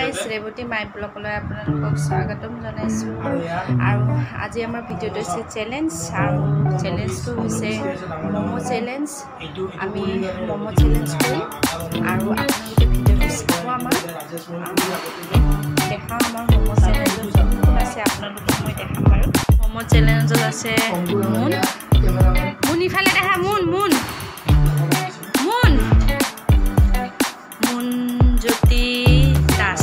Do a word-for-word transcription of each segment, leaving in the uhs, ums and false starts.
Guys Revati মাই ব্লগলৈ আপোনালোকক স্বাগতম জনাইছোঁ আৰু আজি আমাৰ ভিডিঅ'টো হৈছে চেলেঞ্জ আৰু চেলেঞ্জটো হৈছে মমো চেলেঞ্জ আমি মমো চেলেঞ্জ কৰিম আৰু আপোনালোকে ভিডিঅ'টো চাব আমাৰ দেখাওঁ আমাৰ মমো চেলেঞ্জত কোন আছে আপোনালোকক মই দেখাম বাৰু মমো চেলেঞ্জত আছে মুন মুন ইফালে দেখা মুন মুন মুন মুন জ্যোতি দাস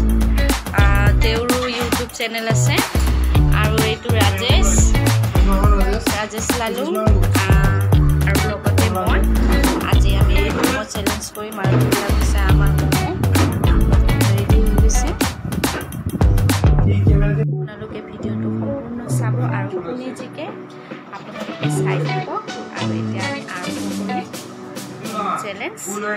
তেওৰো ইউটিউব চেনেল আছে আৰু এইটো ৰাজেশ ৰাজেশ লালু আৰু লগতে মই আজি আমি মমো চেলেঞ্জ কৰিম আৰু হৈছে আমাৰ মমো ৰেডি হৈ গৈছে আপোনালোকে ভিডিঅ'টো সম্পূৰ্ণ চাব আৰু কোনে জিকে আপোনালোকে চাই থাকিব আৰু এতিয়া আমি আৰম্ভ কৰিম চেলেঞ্জ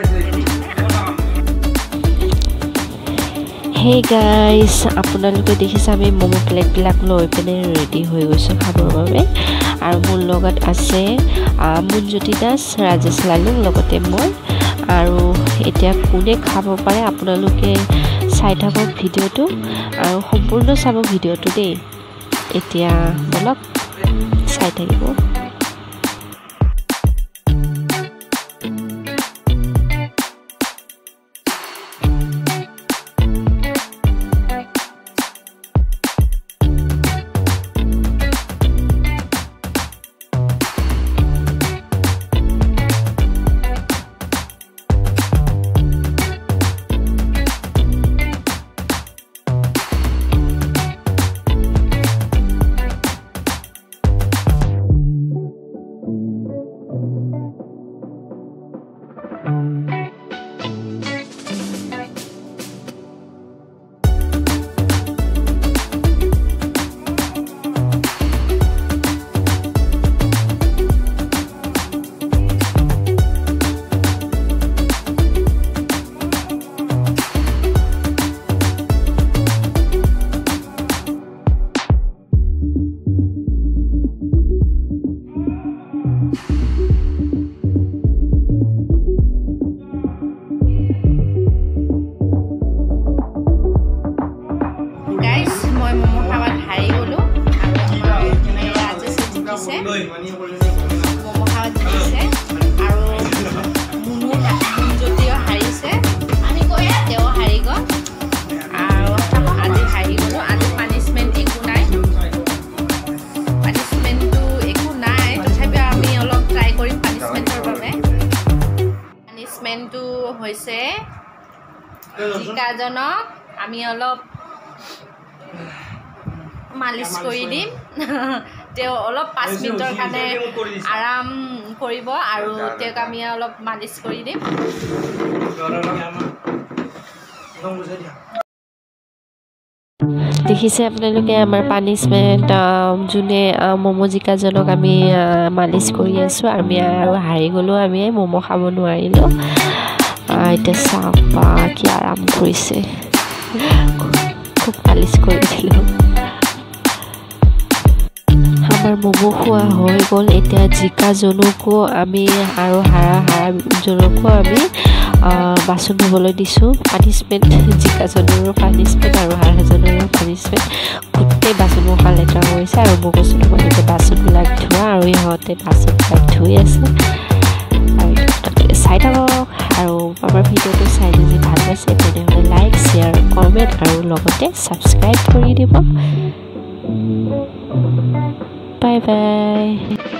Hey guys, আপোনালোকে দেখিছে আমি মমো প্লেট বিলাক লৈ পিনে ৰেডি হৈ গৈছে খাবৰ বাবে আৰু মোৰ লগত আছে মুনজ্যোতি দাস ৰাজেশ লালু লগতে মই আৰু এতিয়া কোনে খাব পাৰে আপোনালোকে চাই থাকক ভিডিঅ'টো আৰু সম্পূৰ্ণ চাব ভিডিঅ'টো দেই এতিয়া বলক চাই থাকিব মমো খাওয়াত দিছে আৰু মুনু মুনজ্যোতিও হাৰিছে তেওঁ হাৰি গ'ল আৰু আজি হাৰি গ'লো আজি পানিছমেণ্ট একো নাই পানিছমেণ্টটো একো নাই তথাপিও আমি অলপ ট্ৰাই কৰিম পানিছমেণ্টৰ বাবে পানিছমেণ্টটো হৈছে জিকাজনক আমি অলপ মালিচ কৰি দিম তেওঁ অলপ পাঁচ মিনিটৰ কাৰণে আৰাম কৰিব আৰু তেওঁক আমি অলপ মালিচ কৰি দিম দেখিছে আপোনালোকে আমাৰ পানিছমেণ্ট যোনে মমো জিকাজনক আমি মালিচ কৰি আছোঁ আমি আৰু হাৰি গ'লোঁ আমি মমো খাব নোৱাৰিলোঁ এতিয়া চাওক বা কি আৰাম কৰিছে খুব মালিচ কৰি দিলোঁ আমাৰ মমো খোৱা হৈ গ'ল এতিয়া জিকাজনকো আমি আৰু হাৰা হাৰাজনকো আমি বাচন ধুবলৈ দিছোঁ পানিছমেণ্ট জিকাজনৰো পানিছমেণ্ট আৰু হাৰাজনৰো পানিছমেণ্ট গোটেই বাচনমুখা লেতেৰা কৰিছে আৰু মই কৈছোঁ তোমালোকে বাচনবিলাক ধোৱা আৰু ইহঁতে বাচনবিলাক ধুই আছে আৰু চাই থাকক আৰু আমাৰ ভিডিঅ'টো চাই যদি ভাল পাইছে তেনেহ'লে লাইক শ্বেয়াৰ কমেণ্ট আৰু লগতে ছাবস্ক্ৰাইব কৰি দিব Bye bye.